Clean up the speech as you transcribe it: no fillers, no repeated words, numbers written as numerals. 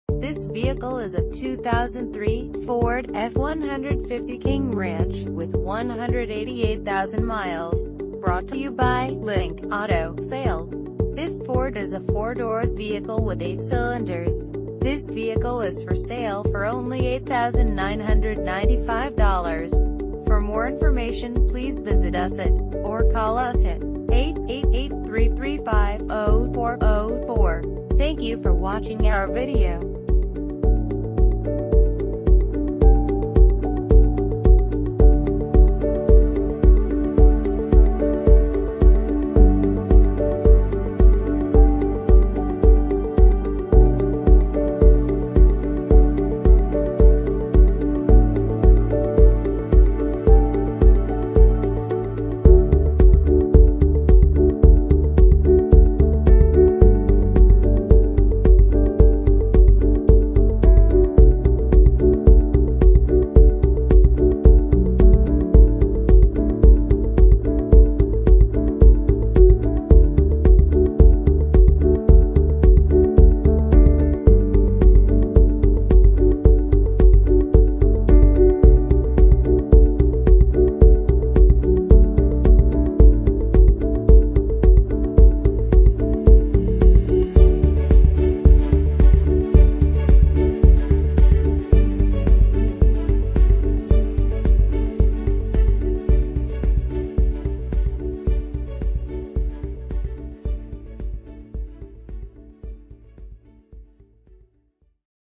This vehicle is a 2003 Ford F-150 King Ranch, with 188,000 miles. Brought to you by Link Auto Sales. This Ford is a 4-doors vehicle with 8 cylinders. This vehicle is for sale for only $8,995. For more information, please visit us at, or call us at, 888-335-0404. Thank you for watching our video.